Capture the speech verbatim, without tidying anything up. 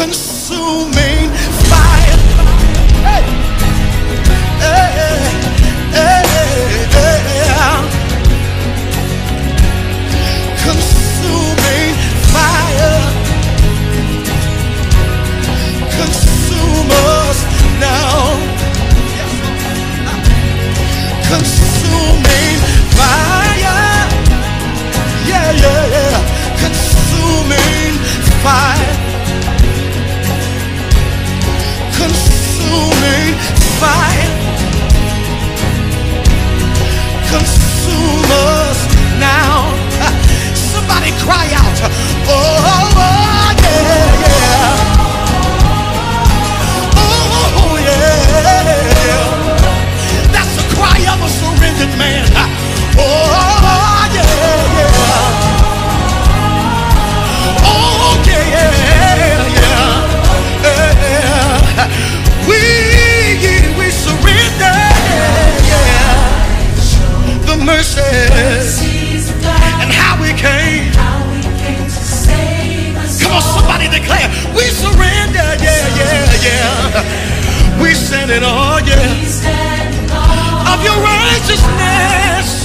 consuming fire. Hey, hey, hey, hey. Consuming fire. Consume us now. Consuming fire. Yeah, yeah, yeah. Consuming fire. Consuming fire. Consume us now. Somebody cry out. Oh, oh, yeah, yeah. Oh, yeah. That's the cry of a surrendered man. Oh, yeah, yeah. Oh, yeah, yeah, yeah. We, we surrender, yeah. The mercies and how we came. Come on, somebody declare, we surrender, yeah, yeah, yeah. We stand in awe, yeah, of your righteousness.